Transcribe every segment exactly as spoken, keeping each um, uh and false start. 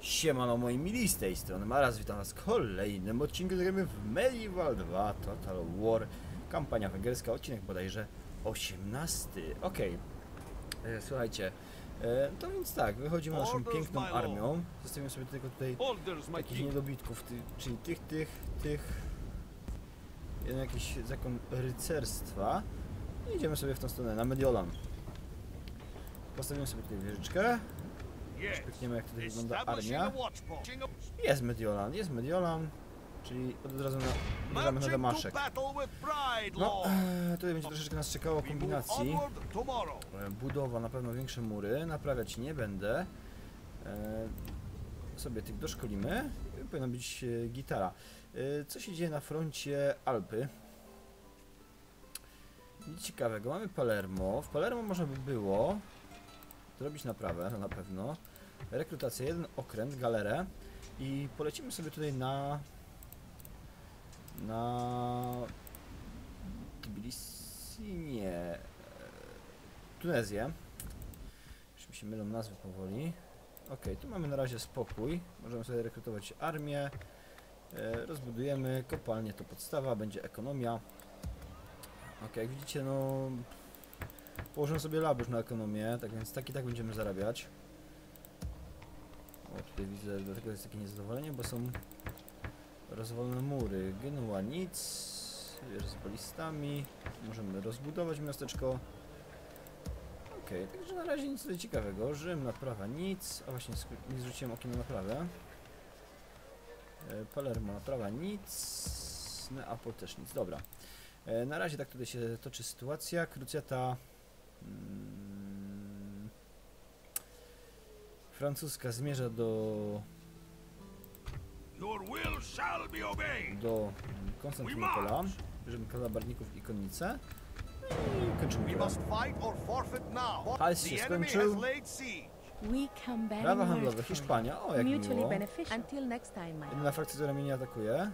Siemano moi mili, z tej strony Maras, witam was w kolejnym odcinku gramy w Medieval dwa Total War, kampania węgierska, odcinek bodajże osiemnasty. Okej, okay. Słuchajcie, e, to więc tak, wychodzimy naszą piękną armią, zostawimy sobie tylko tutaj takich niedobitków, ty, czyli tych, tych, tych, jeden jakiś zakon rycerstwa i idziemy sobie w tą stronę, na Mediolan. Postawimy sobie tutaj wieżyczkę. Spykniemy, jak tutaj wygląda armia. Jest Mediolan, jest Mediolan, czyli od razu nabierzemy na Damaszek. No, tutaj będzie troszeczkę nas czekało kombinacji. Budowa, na pewno większe mury, naprawiać nie będę. Sobie tych doszkolimy. Powinna być gitara. Co się dzieje na froncie Alpy? Nic ciekawego, mamy Palermo. W Palermo można by było zrobić naprawę, na pewno. Rekrutację, jeden okręt, galerę i polecimy sobie tutaj na na Tbilisi, nie, Tunezję. Już mi się mylą nazwy powoli. Ok, tu mamy na razie spokój, możemy sobie rekrutować armię, e, rozbudujemy, kopalnie to podstawa, będzie ekonomia. Ok, jak widzicie, no położę sobie labusz na ekonomię, tak więc tak i tak będziemy zarabiać. O, tutaj widzę, dlatego jest takie niezadowolenie, bo są rozwalone mury. Genua nic, z balistami, możemy rozbudować miasteczko. Ok, także na razie nic tutaj ciekawego. Rzym, naprawa nic, a właśnie nie zwróciłem okiem na naprawę. Palermo, naprawa nic, Neapol też nic, dobra. Na razie tak tutaj się toczy sytuacja. Krucjata Hmm. francuska zmierza do do Konstantynopola. Bierzemy kalabarników i konnicę i kończymy. Hajs się skończył. Prawa handlowe, Hiszpania. O, jak miło. Inna frakcja, która mnie nie atakuje.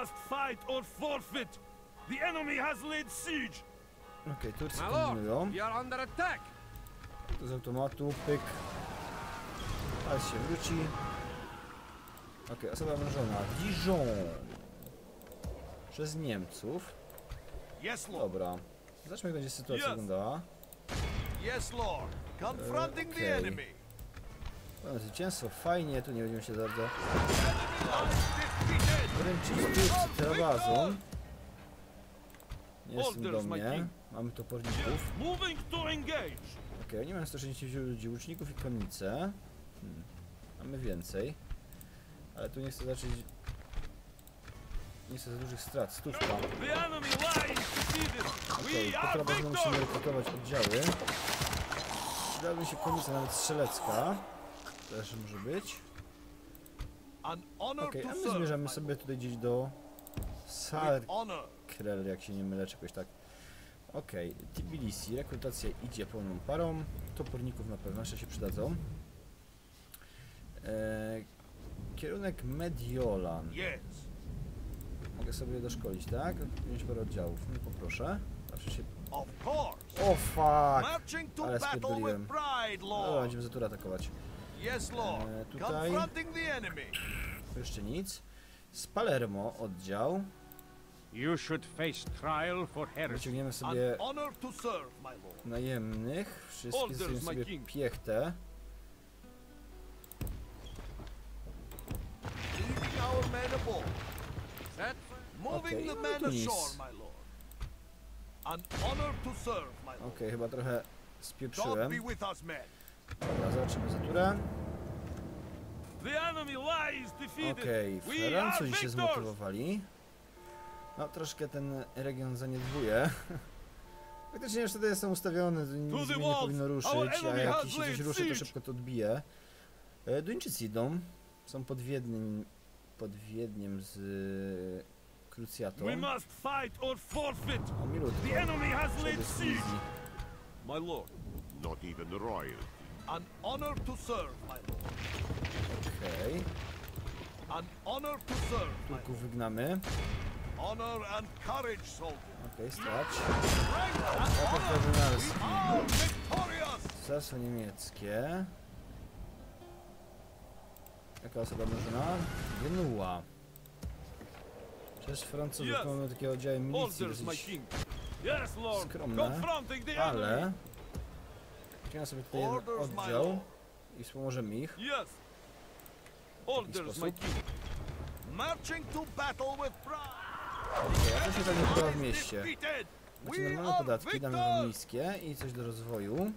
Okej, okay, Turcy kombinują. To z automatu, pyk. Teraz się wróci. Okej, okay, osoba wężona. Dijon. Przez Niemców. Dobra. Zobaczmy, jak będzie sytuacja wyglądała. Okej. Okay. Zwycięstwo, fajnie, tu nie będziemy się bardzo wręczyć Turcy terabazą. Nie jest do mnie. Mamy toporników. Ok, nie mamy sto sześćdziesiąt ludzi, łuczników i konnicę. Hmm. Mamy więcej. Ale tu nie chcę zacząć. Nie chcę za dużych strat. Stówka. Okej, po terabazą musimy rekrutować oddziały. Przydałaby mi się konnica, nawet strzelecka. Też może być. Okej, a my zmierzamy sobie tutaj gdzieś do Sarkrel, jak się nie mylę, czegoś tak. Okej, okay. Tbilisi, rekrutacja idzie pełną parą. Toporników na pewno jeszcze się przydadzą. Eee, kierunek Mediolan. Mogę sobie doszkolić, tak? Wziąć parę oddziałów. No poproszę. Zawsze się... O fuck! Ale spierdoliłem. Dobra, będziemy za turę atakować. Eee, tutaj... Jeszcze nic. Z Palermo oddział. Wyciągniemy sobie najemnych. Wszystkie zostawimy sobie piechtę. Okej, okay, no tu nic. Okej, okay, chyba trochę spieprzyłem. Dobra, zobaczymy za turę. Okej, okay, Francuzi się zmotywowali. No, troszkę ten region zaniedbuje. Faktycznie już wtedy jestem ustawiony, nic mnie nie powinno ruszyć, a jak się coś ruszy, to szybko to odbije. E, Duńczycy idą, są pod Wiedniem, pod Wiedniem z e, Krucjatą. O, milutko. My lord. Not even the royal. An honor to serve, my lord. Okej. An honor to serve. Turków wygnamy. Honor and courage, soldier. Okej, stać. Atak kardynalski. Cesarstwo niemieckie. Jaka osoba mnożona? Genua. Przecież Francuzów Yes. mamy takie oddziały milicji Orders, my dosyć king. Yes, lord. skromne, Confronting the ale enemy. chciałem sobie tutaj jeden Orders, my oddział lord. i wspomożemy ich. Yes. Orders, my sposób. king. Marching to battle with pride. Okay, a co się tam nie podoba w mieście? Defeated. Znaczy We normalne are podatki, damy wam victors. niskie i coś do rozwoju.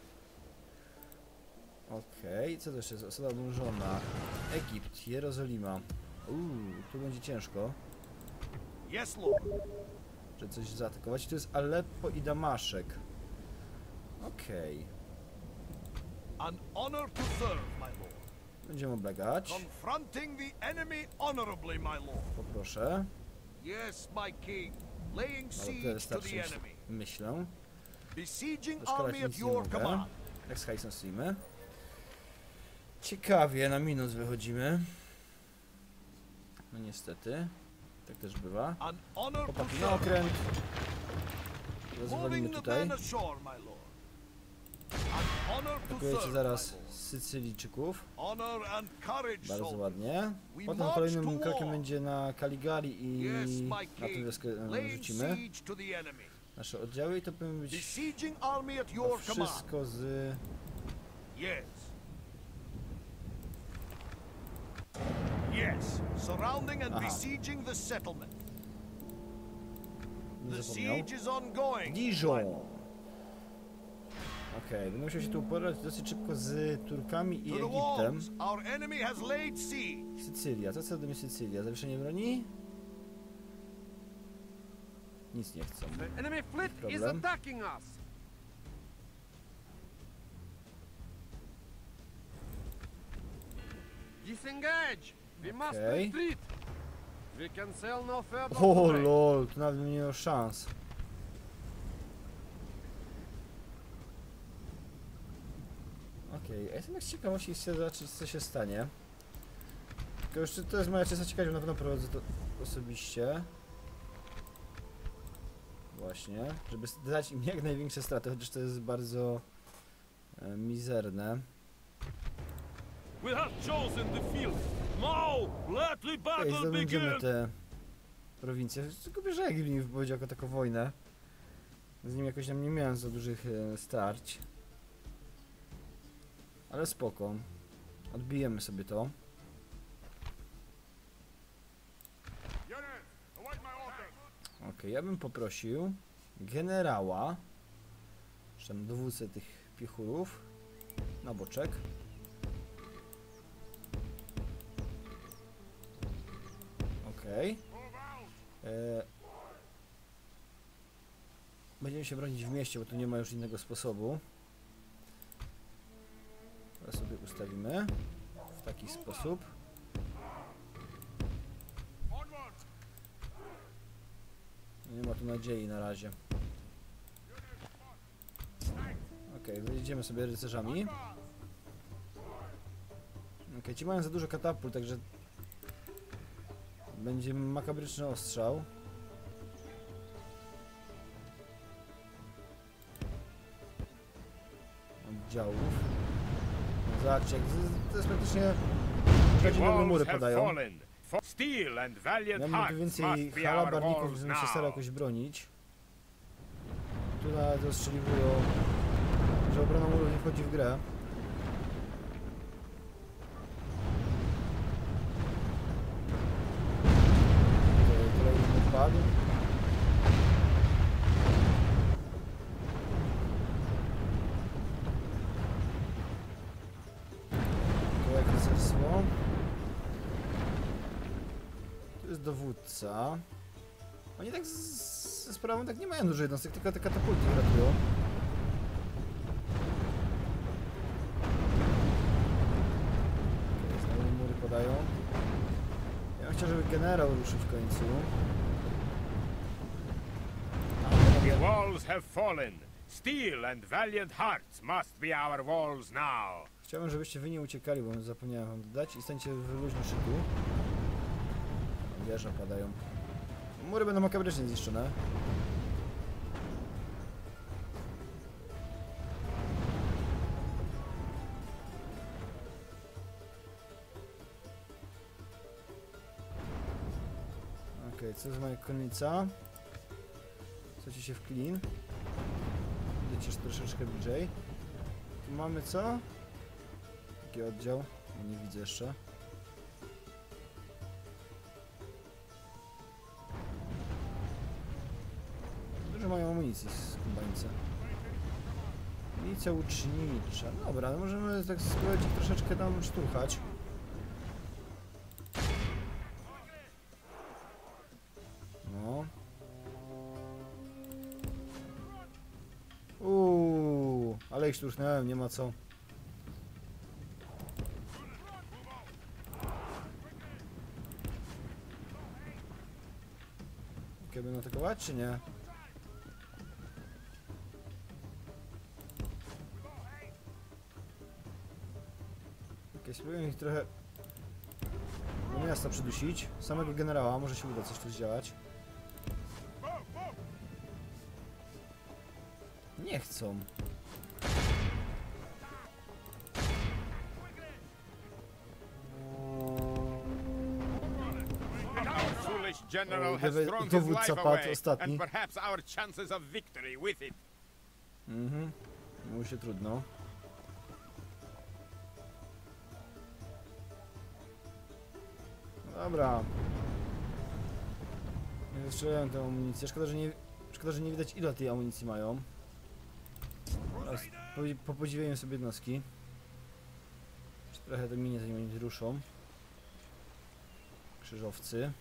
Okej, co to jeszcze jest? Osoba obłożona. Egipt, Jerozolima. Uuu, tu będzie ciężko, Yes, lord. że coś zaatakować. To jest Aleppo i Damaszek. Okej, An honor to serve, my lord. będziemy oblegać. Confronting the enemy honorably, my lord. Poproszę. Yes, my king. Laying Ale tyle siege to wystarczy, the myśl- enemy. myślę. Besieging Doszkalać army at nic nie your mogę. command. Jak z hajsem stoimy. Ciekawie, na minus wychodzimy. No niestety. Tak też bywa. An honor to Chłopaki na serve. okręt. Rozwalimy Moving the tutaj. men ashore, my lord. An honor to Atakujecie serve, zaraz my lord. Sycylijczyków. Honor and courage, Bardzo soldiers. ładnie. We Potem march kolejnym to krokiem war. będzie na Cagliari i Yes, my na tę king. wioskę e, Laying rzucimy siege to the enemy. nasze oddziały i to powinno być Besieging army at no, your command. wszystko z... Yes. Yes. Surrounding and Aha. besieging the settlement. Nie The zapomniał. siege is ongoing. Dijon. Okej, będę musiał się tu uporać dosyć szybko z Turkami i To the Egiptem. walls. Our enemy has laid siege. Sycylia, co chce ode mnie Sycylia? Zawieszenie broni? Nic nie chcą. The enemy fleet is Problem. attacking us. Disengage. We must Okay. retreat. We can sail no further. O today. lol, tu nawet nie miał szans. Okej, ja jestem tak z ciekawości chcę zobaczyć co się stanie. Tylko już to jest moja czysta ciekawość, na pewno prowadzę to osobiście. Właśnie, żeby dać im jak największe straty, chociaż to jest bardzo e, mizerne. We have chosen the field. Now, let the Okej, battle zdobędziemy begin. te prowincje. Tylko bierze mi wypowiedział jako taką wojnę. Z nim jakoś tam nie miałem za dużych e, starć. Ale spoko. Odbijemy sobie to. Ok, ja bym poprosił generała, czy tam dowódcę tych piechurów, na boczek. Okej. E, Będziemy się bronić w mieście, bo tu nie ma już innego sposobu. Teraz sobie ustawimy w taki sposób. Nie ma tu nadziei na razie. Okej, okay, wyjedziemy sobie rycerzami. Okej, okay, ci mają za dużo katapult, także będzie makabryczny ostrzał. Oddziałów. No, zobaczcie, jak to jest praktycznie takie nowe mury podają. Steel and valiant Miałbym tu hearts więcej must be our halabarników, walls żebym się starał now. jakoś bronić. Tu nawet ostrzeliwują, że obrona murów nie wchodzi w grę. Tutaj kolejny odpad. Tu jak rycerstwo. Tu jest dowódca. Oni tak z- ze sprawą tak nie mają dużo jednostek, tylko te katapulty ratują. Okay, znowu mury podają. Ja bym chciał, żeby generał ruszył w końcu. The walls have fallen. Steel and valiant hearts must be our walls now. Chciałbym, żebyście wy nie uciekali, bo zapomniałem wam dodać i stańcie w luźnym szyku. Wieże padają. Mury będą makabrycznie zniszczone. Okej, co jest moja konnica? Chcecie się w clean? Idziecie troszeczkę bliżej. Tu mamy co? Jaki oddział? Ja nie widzę jeszcze. Dużo mają amunicji z kombańca. Milicja łucznicza. Dobra, no możemy tak spróbować ich troszeczkę tam szturchać. No. Uuu, ale ich szturchnąłem, nie ma co. Okej, będą atakować, czy nie? Okej, spróbuję ich trochę do miasta przydusić. Samego generała, może się uda coś tu zdziałać. Nie chcą. Our foolish general O, has dowy- thrown his dowódca life padł away, ostatni. and perhaps our chances of victory with it. Mhm. Mu się trudno. Dobra. Nie wystrzelają tę amunicję. Szkoda, że nie, szkoda, że nie widać ile tej amunicji mają. Teraz po, popodziwiają sobie jednostki. Jeszcze trochę to minie, zanim oni ruszą. Krzyżowcy.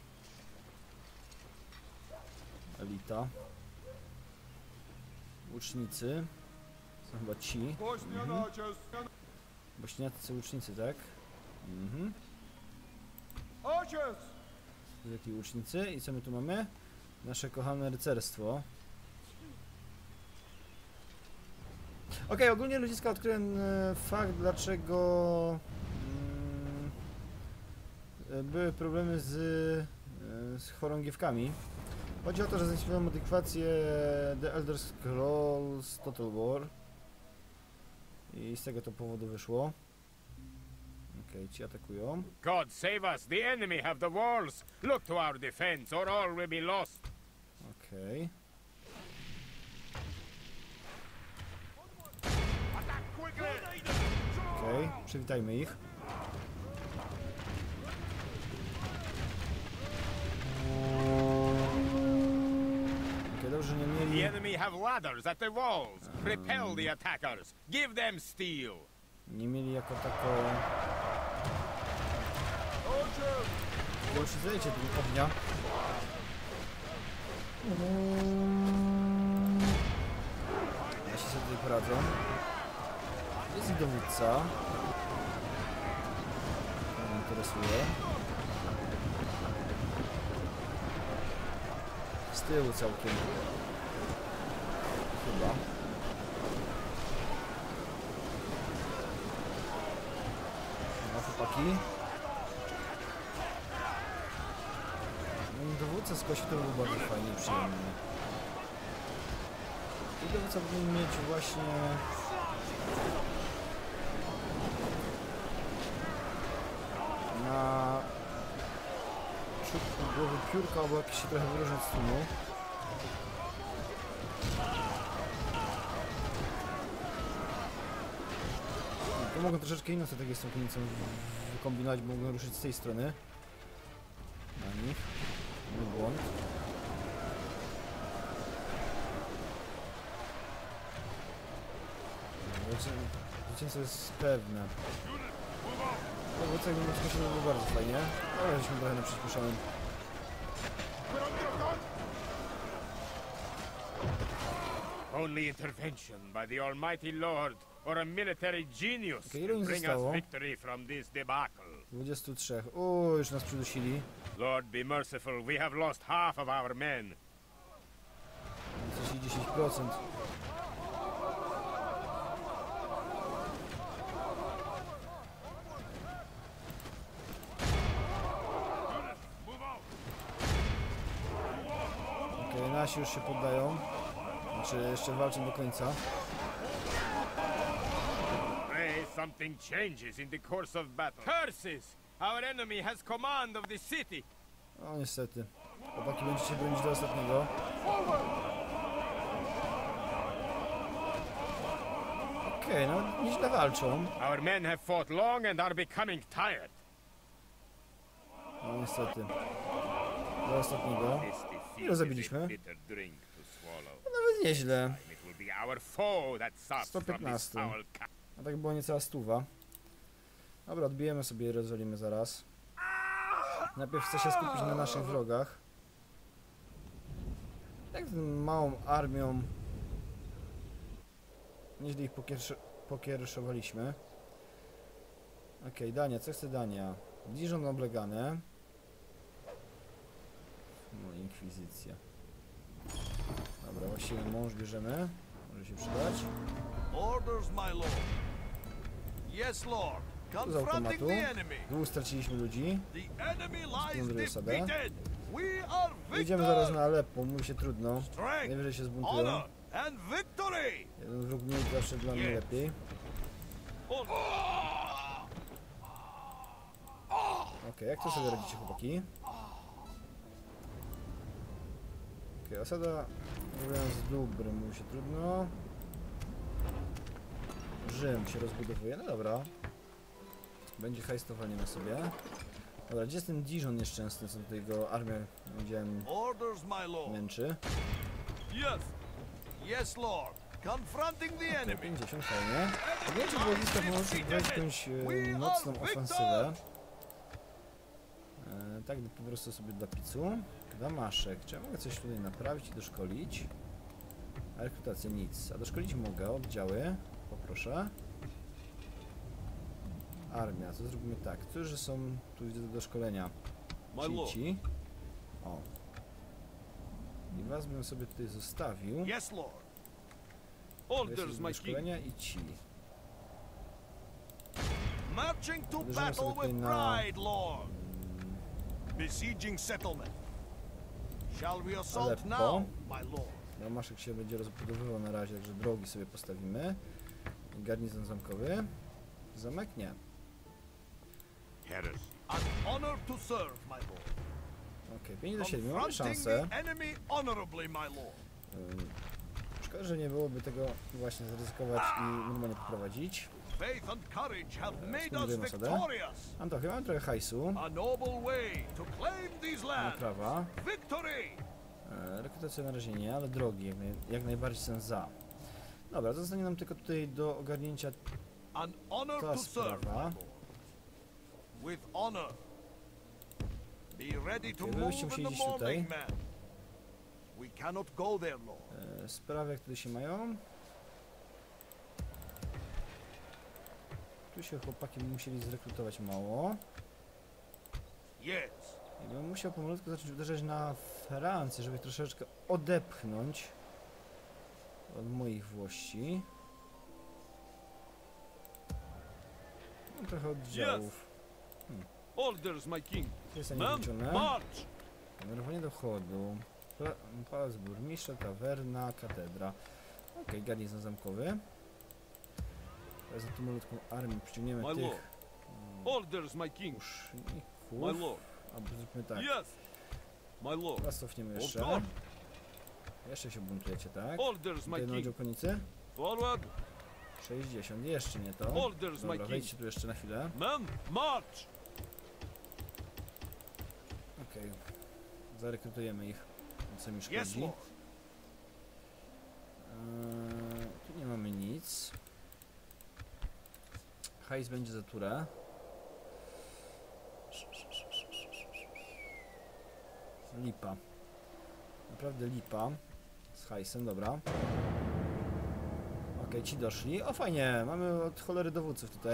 Elita. Łucznicy. Są chyba ci. Mhm. Bośniacy łucznicy, tak? Mhm. Zwykli łucznicy. I co my tu mamy? Nasze kochane rycerstwo. Okej, okay, ogólnie ludziska odkryłem e, fakt, dlaczego mm, były problemy z, e, z chorągiewkami. Chodzi o to, że zainstalowałem modyfikację The Elder Scrolls Total War i z tego to powodu wyszło. Okej, okay, ci atakują. God save us! The enemy have the walls! Look to our defense, or all will be lost! Okej. Okej, okay, przywitajmy ich. Okej, dobrze, że nie The mieli... enemy have ladders at the walls! Repel the attackers! Give them steel! Nie mieli jako tako... To już zejdzie tego ognia. Ja się sobie tutaj poradzą. Jest ich dowódca. To mnie interesuje. Z tyłu całkiem. Chyba. No, chłopaki. Dowódca z kości to był bardzo fajnie, przyjemny. I dowódca powinien mieć właśnie... na... czubku głowy piórka, albo jakieś się trochę wyróżniać z tłumu. To mogą troszeczkę inną strategię z tą konicą wykombinować, bo mogą ruszyć z tej strony. Na nich. Mój błąd. Zwycięstwo jest pewne. No bo co jakby to się było bardzo fajnie. Ale żeśmy trochę na przyspieszonym. Only intervention by the Almighty Lord or a military genius Okay, ile can im bring zostało? us victory from this debacle. dwadzieścia trzy. O, już nas przydusili. Lord, be merciful. We have lost half of our men. Coś dziesięć procent. Okej, okay, nasi już się poddają. Znaczy jeszcze walczą do końca. Pray something changes in the course of battle. Curses! Our enemy has command of the city. O niestety. Chłopaki będziecie się bronić do ostatniego. Okej, okay, no nieźle walczą. Our men have fought long and are becoming tired. No niestety. Do ostatniego. This defeat Ile zabiliśmy? is a bitter drink to swallow. No nawet nieźle. It will be our foe that suffers from this sto piętnaście. foul ca- A tak było niecała stuwa. Dobra, odbijemy sobie Jerozolimę zaraz. Najpierw chcę się skupić na naszych wrogach. Tak z małą armią nieźle ich pokierszo pokierszowaliśmy. Okej, okay, Dania, co chce Dania? Dijon oblegane. No, inkwizycja. Dobra, właściwie mąż bierzemy. Może się przydać. Orders, my lord. Yes, lord. Tu z Confronting automatu. the enemy. Dwóch straciliśmy ludzi. The enemy lies Splądruję sobie. defeated. We are Jedziemy zaraz victors. na Aleppo, mówi się trudno. Strength, Najwyżej się zbuntują. honor, and victory. Jeden wróg mniej zawsze dla mnie lepiej. Order. Okej, jak to sobie radzicie, chłopaki? Okej, osada, mówiąc dóbr, mówi się trudno. Rzym się rozbudowuje, no dobra. Będzie hajstowanie na sobie. Dobra, gdzie jest ten Dijon nieszczęsny, co tutaj go armia, widziałem, Orders, my lord. męczy? Yes. Yes, lord. Confronting the enemy. pięćdziesiąt, fajnie. Nie wiem, czy było blisko pomocy brać jakąś e, mocną ofensywę. E, tak, po prostu sobie dla picu. Damaszek. Czy ja mogę coś tutaj naprawić i doszkolić? A rekrutacja nic. A doszkolić mogę. Oddziały. Poproszę. Armia. Co zrobimy tak? Którzy są tu widzę do szkolenia? My Ci, lord. ci. O. I was bym sobie tutaj zostawił. Yes, lord. Orders, Do my king. szkolenia i ci. Marching to Uderzymy battle sobie tutaj with na- pride, lord. Besieging settlement. Shall we assault Aleppo. now, my lord? Damaszek się będzie rozbudowywał na razie, także drogi sobie postawimy. Garnizon zamkowy. Zamek nie. Heresy. An honor to serve, my lord. Okej, pięć do siedmiu, mamy Confronting szansę. the enemy honorably, my lord. Ym, Szkoda, że nie byłoby tego właśnie zaryzykować i normalnie poprowadzić. Faith and courage have made us Spróbujemy sobie. victorious. Antochia, mamy trochę hajsu. A noble way to claim these lands. Prawa. Victory! E, rekrutacja na razie nie, ale drogi jak, naj, jak najbardziej są za. Dobra, zostanie nam tylko tutaj do ogarnięcia An honor ta to serve, my sprawa. lord. With honor. Be ready to Okej, wy move byście in musieli the iść tutaj. morning, man. We cannot go there, lord. e, sprawy, jak tutaj się mają. Tu się chłopaki musieli zrekrutować mało. Yes. I bym musiał pomalutku zacząć uderzać na Francję, żeby ich troszeczkę odepchnąć od moich włości. Mam trochę oddziałów. Orders, my king. To jest Men, niewliczone. march. Generowanie dochodu. Pla Pałac burmistrza, tawerna, katedra. Okej, garnizon zamkowy. Teraz na tą malutką armię przyciągniemy My tych lord. Orders, my king. My łuczników. lord. Albo zróbmy tak. Yes. My lord. Teraz cofniemy Of jeszcze. course. Jeszcze się buntujecie, tak? Orders, my Tutaj na king. oddział konicy? Forward. sześćdziesiąt, jeszcze nie to. Orders, my Dobra, king. wejdźcie tu jeszcze na chwilę. Men, march. Okej. Zarekrutujemy ich, co mi Yes, szkodzi. lord. Eee, tu nie mamy nic. Hajs będzie za turę. Lipa. Naprawdę lipa. Z hajsem, dobra. Okej, ci doszli. O, fajnie, mamy od cholery dowódców tutaj.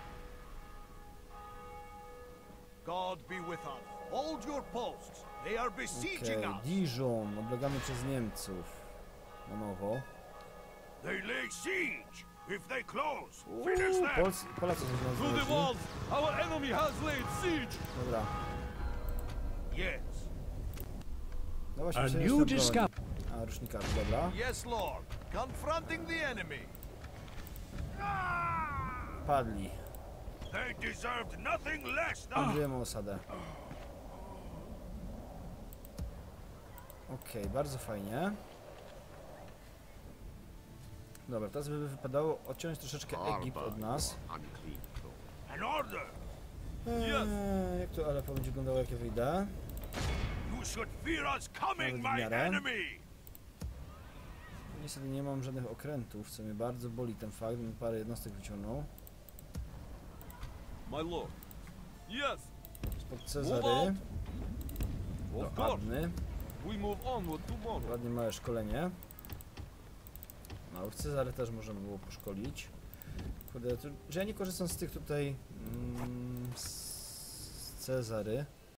God be with us. Hold your posts. They are besieging Okej, us. Dijon, oblegany przez Niemców. Na nowo. They lay siege. If they close, Uuu, finish them. Polscy, Polacy są nas To the znaleźli. walls. Our enemy has laid siege. Dobra. Yes. No właśnie, A myślę, że new jestem discover- broni. A, rusznikarz, dobra. Yes, lord. Confronting the enemy. Padli. They deserved nothing less than. Budujemy osadę. Okej, bardzo fajnie. Dobra, teraz by wypadało odciąć troszeczkę Egipt od nas. Unclean clothes. An order! Eee, jak to ale będzie wyglądało, jak ja wyjdę? You should fear us coming, Nawet w my miarę. enemy! Niestety nie mam żadnych okrętów, co mnie bardzo boli ten fakt, bym parę jednostek wyciągnął. My lord. Yes, Spod Cezary, of do course. Adny. We move onward tomorrow. Ładnie małe szkolenie. No, w Cezary też można by było poszkolić. Kurde, to, że ja nie korzystam z tych tutaj mm, z Cezary.